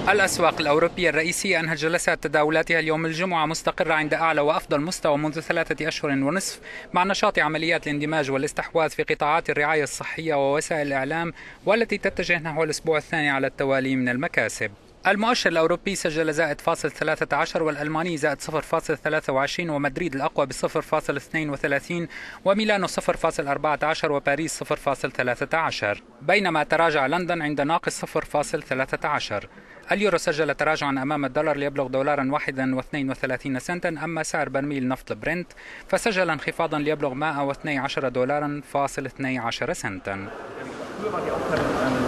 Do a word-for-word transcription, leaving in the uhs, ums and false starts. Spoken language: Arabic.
الأسواق الأوروبية الرئيسية أنهت جلسات تداولاتها اليوم الجمعة مستقرة عند أعلى وأفضل مستوى منذ ثلاثة أشهر ونصف، مع نشاط عمليات الاندماج والاستحواذ في قطاعات الرعاية الصحية ووسائل الإعلام، والتي تتجه نحو الأسبوع الثاني على التوالي من المكاسب. المؤشر الأوروبي سجل زائد فاصل ثلاثة عشر، والألماني زائد صفر فاصل ثلاثة وعشرين، ومدريد الأقوى بصفر فاصل اثنين وثلاثين، وميلانو صفر فاصل أربعة عشر، وباريس صفر فاصل ثلاثة عشر، بينما تراجع لندن عند ناقص صفر فاصل ثلاثة عشر. اليورو سجل تراجعا أمام الدولار ليبلغ دولارا واحدا واثنين وثلاثين سنتا، أما سعر برميل نفط برنت فسجل انخفاضا ليبلغ مائة واثني عشر دولارا فاصل اثني عشر سنتا.